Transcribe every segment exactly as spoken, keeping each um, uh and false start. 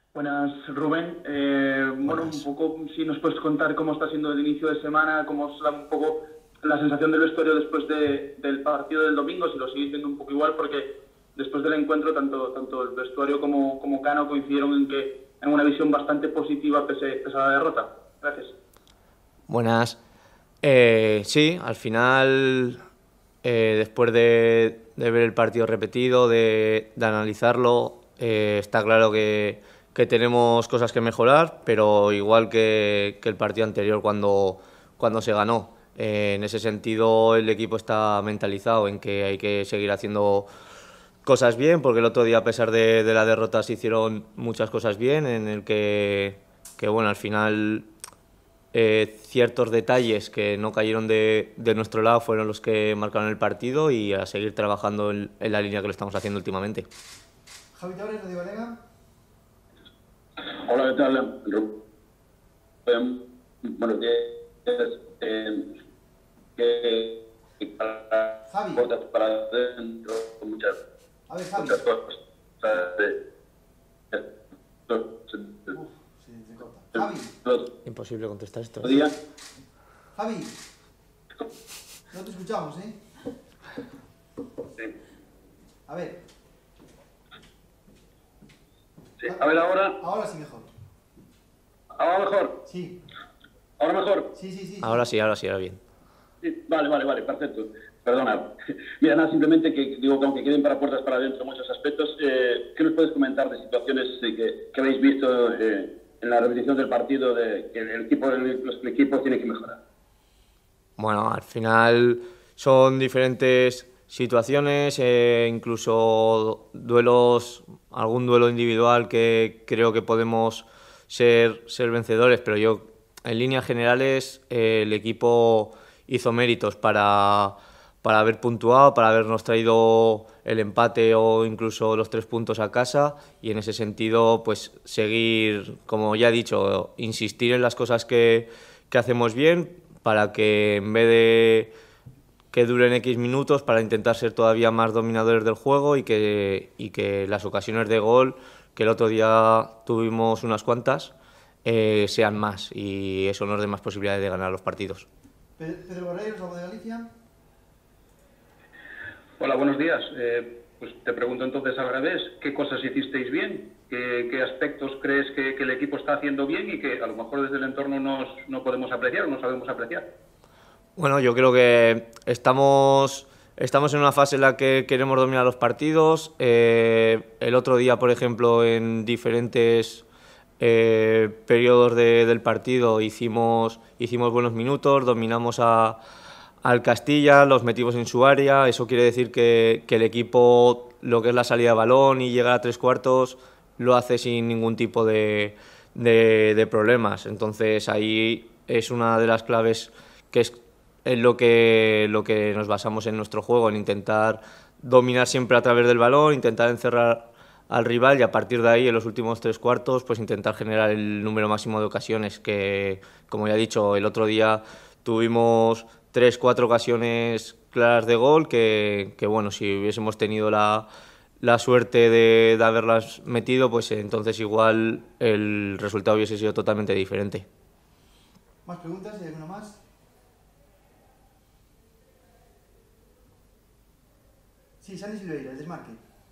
Buenas, Rubén. Eh, bueno, un Buenas. poco, si nos puedes contar cómo está siendo el inicio de semana, cómo es la, un poco la sensación del vestuario después de, del partido del domingo, si lo seguís viendo un poco igual, porque después del encuentro tanto, tanto el vestuario como, como Cano coincidieron en que en una visión bastante positiva pese, pese a la derrota. Gracias. Buenas. Eh, sí, al final, eh, después de, de ver el partido repetido, de, de analizarlo, eh, está claro que, que tenemos cosas que mejorar, pero igual que, que el partido anterior cuando, cuando se ganó. Eh, en ese sentido, el equipo está mentalizado en que hay que seguir haciendo cosas bien, porque el otro día, a pesar de, de la derrota, se hicieron muchas cosas bien, en el que, que bueno, al final eh, ciertos detalles que no cayeron de, de nuestro lado fueron los que marcaron el partido y a seguir trabajando en, en la línea que lo estamos haciendo últimamente. Javi Torres, Radio Galega. Hola, ¿qué tal? Rubén, buenos días. Eh, que, que para Javi. puertas para adentro, muchas, A ver, Javi. muchas cosas. O sea, de- Uf, se entrecorta. Javi. los Imposible contestar esto. días. Javi. No te escuchamos, ¿eh? Sí. A ver. Sí. A ver, ahora, Ahora sí mejor. ahora mejor. Sí. Ahora mejor. Sí, sí, sí. Ahora sí, ahora sí, ahora bien. Sí, vale, vale, vale, perfecto. Perdona. Mira, nada, simplemente que digo que aunque queden para puertas para adentro muchos aspectos, eh, ¿qué nos puedes comentar de situaciones eh, que, que habéis visto eh, en la repetición del partido de que el equipo, el, los- el equipo tiene que mejorar? Bueno, al final son diferentes situaciones, eh, incluso duelos, algún duelo individual que creo que podemos ser, ser vencedores, pero yo, en líneas generales, eh, el equipo hizo méritos para, para haber puntuado, para habernos traído el empate o incluso los tres puntos a casa, y en ese sentido, pues seguir, como ya he dicho, insistir en las cosas que, que hacemos bien, para que en vez de que duren X minutos, para intentar ser todavía más dominadores del juego y que, y que las ocasiones de gol, que el otro día tuvimos unas cuantas, eh, sean más, y eso nos dé más posibilidades de ganar los partidos. Pe- Pedro Borreiros, Algo de Galicia. Hola, buenos días. Eh, pues te pregunto entonces al revés, ¿qué cosas hicisteis bien? ¿Qué, qué aspectos crees que, que el equipo está haciendo bien y que a lo mejor desde el entorno nos, no podemos apreciar o no sabemos apreciar? Bueno, yo creo que estamos, estamos en una fase en la que queremos dominar los partidos. Eh, el otro día, por ejemplo, en diferentes eh, periodos de- del partido hicimos, hicimos buenos minutos, dominamos a, al Castilla, los metimos en su área. Eso quiere decir que, que el equipo, lo que es la salida de balón y llegar a tres cuartos, lo hace sin ningún tipo de, de, de problemas. Entonces ahí es una de las claves, que es en lo que, lo que nos basamos en nuestro juego, en intentar dominar siempre a través del balón, intentar encerrar al rival, y a partir de ahí, en los últimos tres cuartos, pues intentar generar el número máximo de ocasiones, que, como ya he dicho, el otro día tuvimos tres, cuatro ocasiones claras de gol, que, que bueno, si hubiésemos tenido la, la suerte de, de haberlas metido, pues entonces igual el resultado hubiese sido totalmente diferente. ¿Más preguntas? ¿Hay alguna más? Sí, Sandy Silveira, el desmarque.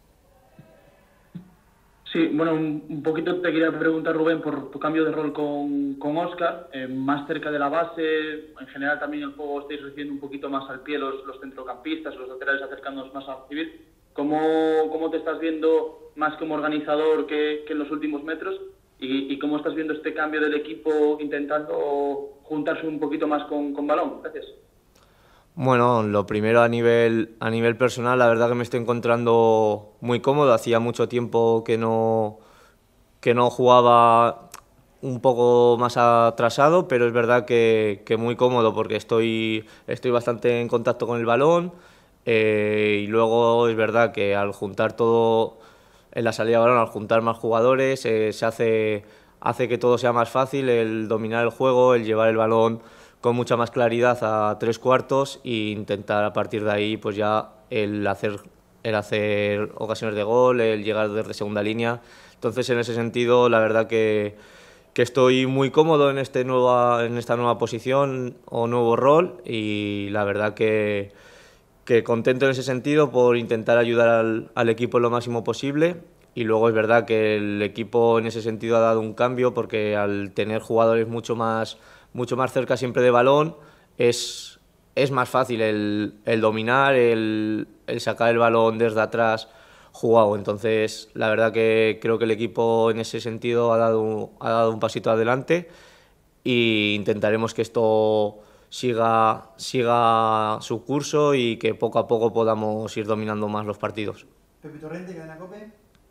Sí, bueno, un, un poquito te quería preguntar, Rubén, por tu cambio de rol con, con Óscar, eh, más cerca de la base. En general también el juego estáis recibiendo un poquito más al pie los, los centrocampistas, los laterales acercándonos más a recibir. ¿Cómo, cómo te estás viendo más como organizador que, que en los últimos metros? ¿Y, ¿Y cómo estás viendo este cambio del equipo intentando juntarse un poquito más con, con balón? Gracias. Bueno, lo primero, a nivel, a nivel personal, la verdad que me estoy encontrando muy cómodo. Hacía mucho tiempo que no, que no jugaba, un poco más atrasado, pero es verdad que, que muy cómodo, porque estoy, estoy bastante en contacto con el balón, eh, y luego es verdad que al juntar todo en la salida de balón, al juntar más jugadores, eh, se hace, hace que todo sea más fácil, el dominar el juego, el llevar el balón con mucha más claridad a tres cuartos, e intentar a partir de ahí pues ya el hacer el hacer ocasiones de gol, el llegar desde segunda línea. Entonces, en ese sentido, la verdad que, que estoy muy cómodo en, este nueva, en esta nueva posición o nuevo rol, y la verdad que, que contento en ese sentido por intentar ayudar al, al equipo lo máximo posible. Y luego es verdad que el equipo en ese sentido ha dado un cambio, porque al tener jugadores mucho más, mucho más cerca siempre de balón, es, es más fácil el, el dominar, el, el sacar el balón desde atrás jugado. Entonces, la verdad que creo que el equipo en ese sentido ha dado, ha dado un pasito adelante, e intentaremos que esto siga, siga su curso y que poco a poco podamos ir dominando más los partidos. Pepe Torrente, Cadena COPE.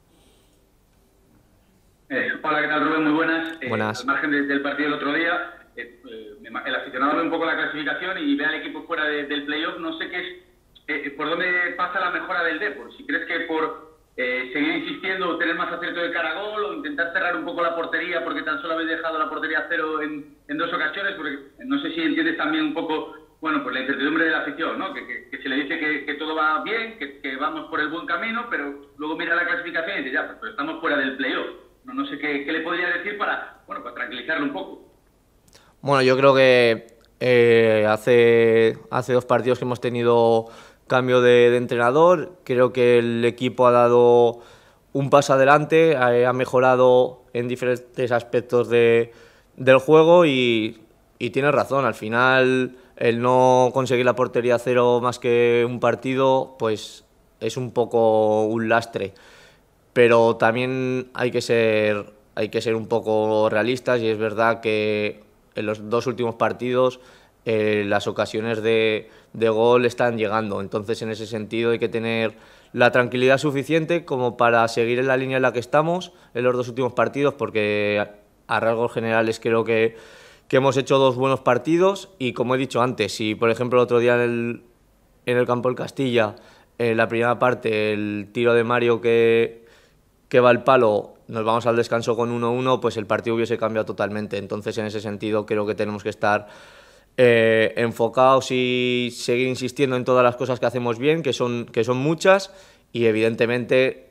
Eh, hola, ¿qué tal, Rubén? Muy buenas. Eh, Buenas. Al margen de, del partido del otro día, eh, eh, el aficionado ve un poco la clasificación y ve al equipo fuera de, del playoff. No sé qué es, eh, por dónde pasa la mejora del Depor. Si crees que por eh, seguir insistiendo o tener más acierto de cara a gol, o intentar cerrar un poco la portería, porque tan solo habéis dejado la portería a cero en, en dos ocasiones, porque no sé si entiendes también un poco, bueno, pues la incertidumbre de la afición, ¿no? Que, que, que se le dice que, que todo va bien, que, que vamos por el buen camino, pero luego mira la clasificación y dice, ya, pues estamos fuera del playoff. No, no sé qué, qué le podría decir para, bueno, para tranquilizarlo un poco. Bueno, yo creo que eh, hace, hace dos partidos que hemos tenido cambio de, de entrenador. Creo que el equipo ha dado un paso adelante, ha, ha mejorado en diferentes aspectos de, del juego, y, y tienes razón. Al final, el no conseguir la portería cero más que un partido, pues es un poco un lastre. Pero también hay que ser, hay que ser un poco realistas, y es verdad que en los dos últimos partidos eh, las ocasiones de, de gol están llegando. Entonces, en ese sentido, hay que tener la tranquilidad suficiente como para seguir en la línea en la que estamos en los dos últimos partidos, porque a rasgos generales creo que, que hemos hecho dos buenos partidos. Y como he dicho antes, si por ejemplo el otro día en el, en el campo del Castilla, en la primera parte, el tiro de Mario que que va al palo, nos vamos al descanso con uno uno, pues el partido hubiese cambiado totalmente. Entonces, en ese sentido, creo que tenemos que estar eh, enfocados y seguir insistiendo en todas las cosas que hacemos bien, que son, que son muchas, y evidentemente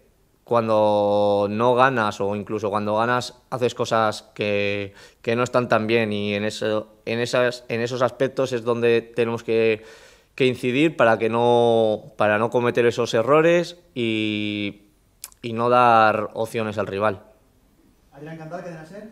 cuando no ganas, o incluso cuando ganas, haces cosas que, que no están tan bien, y en, eso, en, esas, en esos aspectos es donde tenemos que, que incidir para, que no, para no cometer esos errores y y no dar opciones al rival. Adrián Cantal, Cadena SER.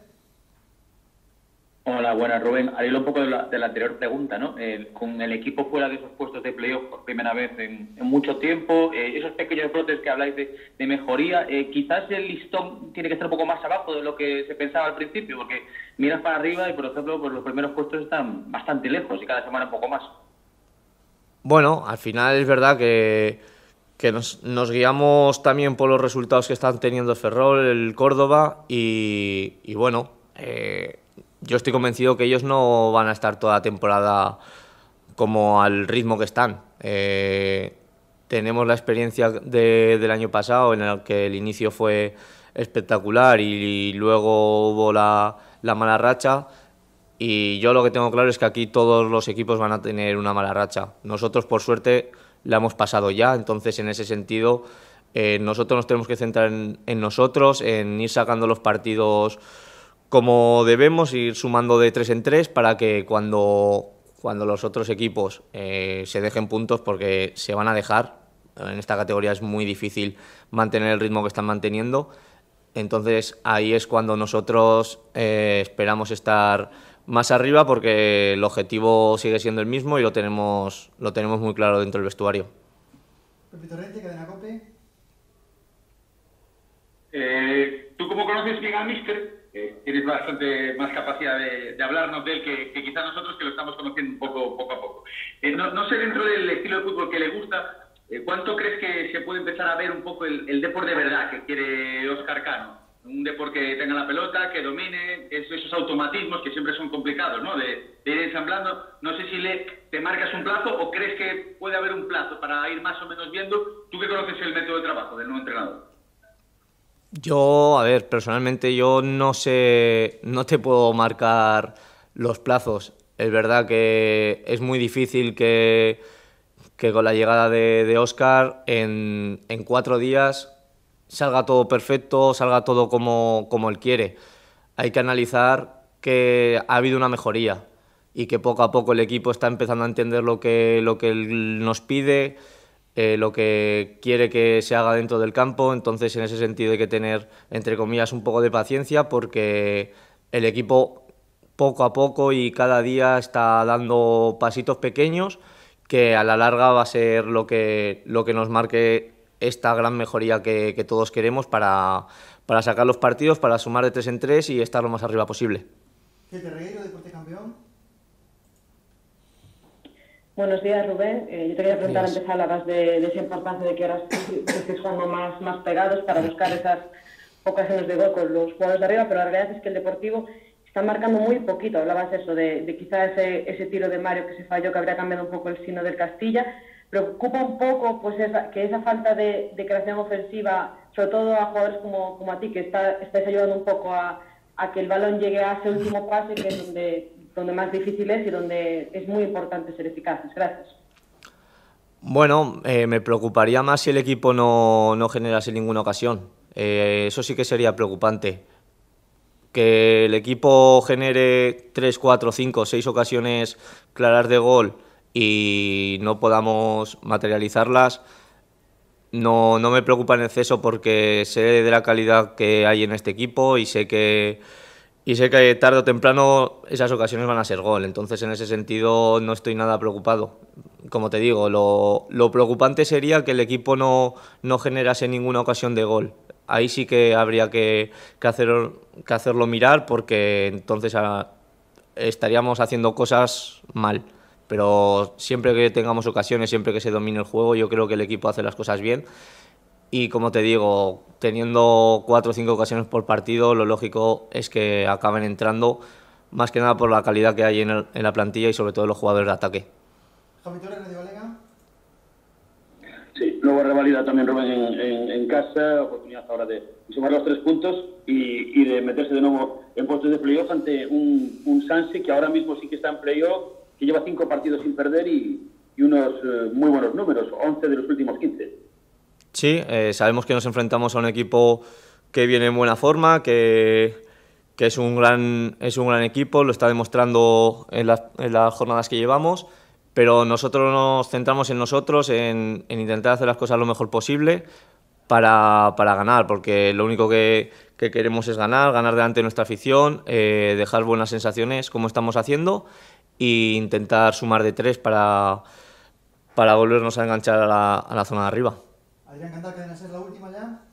Hola, buenas, Rubén. Al hilo un poco de la, de la anterior pregunta, ¿no? Eh, con el equipo fuera de esos puestos de playoff por primera vez en, en mucho tiempo, eh, esos pequeños brotes que habláis de, de mejoría, eh, quizás el listón tiene que estar un poco más abajo de lo que se pensaba al principio, porque miras para arriba y, por ejemplo, pues los primeros puestos están bastante lejos y cada semana un poco más. Bueno, al final es verdad que que nos, nos guiamos también por los resultados que están teniendo el Ferrol, el Córdoba, y, y bueno, eh, yo estoy convencido que ellos no van a estar toda la temporada como al ritmo que están. Eh, tenemos la experiencia de, del año pasado, en el que el inicio fue espectacular y, y luego hubo la, la mala racha, y yo lo que tengo claro es que aquí todos los equipos van a tener una mala racha. Nosotros, por suerte, la hemos pasado ya. Entonces, en ese sentido, eh, nosotros nos tenemos que centrar en, en nosotros, en ir sacando los partidos como debemos, ir sumando de tres en tres para que cuando, cuando los otros equipos eh, se dejen puntos, porque se van a dejar, en esta categoría es muy difícil mantener el ritmo que están manteniendo. Entonces, ahí es cuando nosotros eh, esperamos estar más arriba, porque el objetivo sigue siendo el mismo y lo tenemos, lo tenemos muy claro dentro del vestuario. Pepe Torrente, Cadena COPE. Eh, Tú, como conoces bien al míster, eh, tienes bastante más capacidad de, de hablarnos de él que, que quizá nosotros, que lo estamos conociendo un poco, poco a poco. Eh, no, no sé, dentro del estilo de fútbol que le gusta, eh, ¿cuánto crees que se puede empezar a ver un poco el, el deporte de verdad que quiere Óscar Cano? Un deporte que tenga la pelota, que domine, esos automatismos que siempre son complicados, ¿no? De, de ir ensamblando. No sé si le, te marcas un plazo, o crees que puede haber un plazo para ir más o menos viendo. Tú que conoces el método de trabajo del nuevo entrenador. Yo, a ver, personalmente yo no sé, no te puedo marcar los plazos. Es verdad que es muy difícil que, que con la llegada de, de Óscar en, en cuatro días salga todo perfecto, salga todo como, como él quiere. Hay que analizar que ha habido una mejoría y que poco a poco el equipo está empezando a entender lo que, lo que él nos pide, eh, lo que quiere que se haga dentro del campo. Entonces, en ese sentido hay que tener, entre comillas, un poco de paciencia, porque el equipo poco a poco y cada día está dando pasitos pequeños que a la larga va a ser lo que, lo que nos marque esta gran mejoría que, que todos queremos para, para sacar los partidos, para sumar de tres en tres y estar lo más arriba posible. Gete Regueiro, Deporte Campeón. Buenos días, Rubén. Eh, yo te quería preguntar, antes hablabas de, de esa importancia de que ahora estés jugando más, más pegados para buscar esas ocasiones de gol con los jugadores de arriba, pero la realidad es que el Deportivo está marcando muy poquito. Hablabas eso de, de quizá ese, ese tiro de Mario que se falló, que habría cambiado un poco el signo del Castilla. Preocupa un poco pues esa, que esa falta de, de creación ofensiva, sobre todo a jugadores como, como a ti, que está, estáis ayudando un poco a, a que el balón llegue a ese último pase, que es donde, donde más difícil es y donde es muy importante ser eficaces. Gracias. Bueno, eh, me preocuparía más si el equipo no, no generase ninguna ocasión. Eh, eso sí que sería preocupante. Que el equipo genere tres, cuatro, cinco, seis ocasiones claras de gol y no podamos materializarlas, no, no me preocupa en exceso, porque sé de la calidad que hay en este equipo y sé que, y sé que tarde o temprano esas ocasiones van a ser gol. Entonces, en ese sentido, no estoy nada preocupado. Como te digo, lo, lo preocupante sería que el equipo no, no generase ninguna ocasión de gol. Ahí sí que habría que, que, hacer, que hacerlo mirar, porque entonces a, estaríamos haciendo cosas mal. Pero siempre que tengamos ocasiones, siempre que se domine el juego, yo creo que el equipo hace las cosas bien. Y como te digo, teniendo cuatro o cinco ocasiones por partido, lo lógico es que acaben entrando, más que nada por la calidad que hay en, el, en la plantilla y sobre todo los jugadores de ataque. Javi Torres, Radio Galega. Sí, luego revalida también Rubén en, en, en casa, oportunidad ahora de sumar los tres puntos y, y de meterse de nuevo en puestos de playoff ante un, un Sanse que ahora mismo sí que está en playoff, que lleva cinco partidos sin perder y, y unos eh, muy buenos números, once de los últimos quince. Sí, eh, sabemos que nos enfrentamos a un equipo que viene en buena forma, que, que es, un gran, es un gran equipo, lo está demostrando en, la, en las jornadas que llevamos, pero nosotros nos centramos en nosotros, en, en intentar hacer las cosas lo mejor posible para, para ganar, porque lo único que, que queremos es ganar, ganar delante de nuestra afición, eh, dejar buenas sensaciones como estamos haciendo e intentar sumar de tres para, para volvernos a enganchar a la, a la zona de arriba. Adrián Candal, Cadena Ser, la última ya.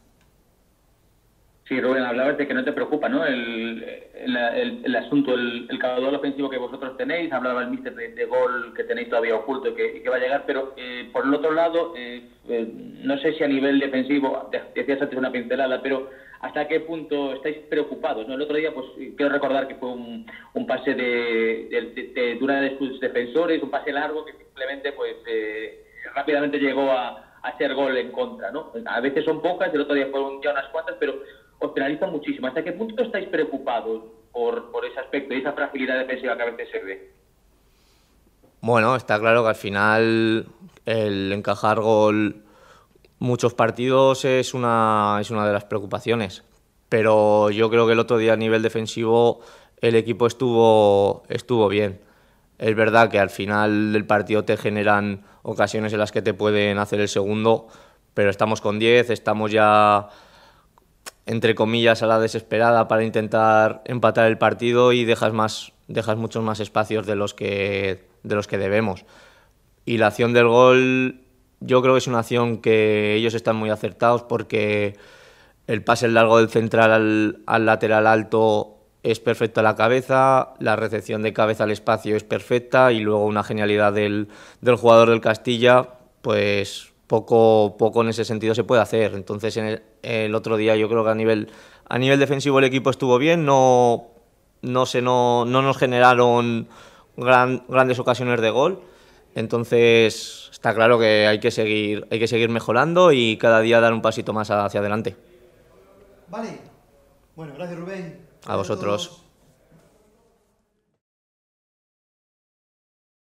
Sí, Rubén, hablabas de que no te preocupa, ¿no? El, el, el, el asunto, el, el caudal ofensivo que vosotros tenéis, hablaba el míster de, de gol que tenéis todavía oculto y que, y que va a llegar, pero eh, por el otro lado, eh, eh, no sé si a nivel defensivo, decías antes una pincelada, pero ¿hasta qué punto estáis preocupados, ¿no? El otro día, pues quiero recordar que fue un, un pase de, de, de, de, de una de sus defensores, un pase largo que simplemente, pues, eh, rápidamente llegó a hacer gol en contra, ¿no? A veces son pocas, el otro día fueron ya unas cuantas, pero os penaliza muchísimo. ¿Hasta qué punto estáis preocupados por, por ese aspecto y esa fragilidad defensiva que a veces se ve? Bueno, está claro que al final el encajar gol muchos partidos es una, es una de las preocupaciones, pero yo creo que el otro día a nivel defensivo el equipo estuvo, estuvo bien. Es verdad que al final del partido te generan ocasiones en las que te pueden hacer el segundo, pero estamos con diez, estamos ya, entre comillas, a la desesperada para intentar empatar el partido y dejas, más, dejas muchos más espacios de los que, de los que debemos. Y la acción del gol, yo creo que es una acción que ellos están muy acertados, porque el pase largo del central al, al lateral alto es perfecto a la cabeza, la recepción de cabeza al espacio es perfecta y luego una genialidad del, del jugador del Castilla, pues poco, poco en ese sentido se puede hacer. Entonces en el, el otro día yo creo que a nivel, a nivel defensivo el equipo estuvo bien, no, no, se, no, no nos generaron gran, grandes ocasiones de gol. Entonces está claro que hay que seguir, hay que seguir mejorando y cada día dar un pasito más hacia adelante. Vale. Bueno, gracias Rubén. A vosotros.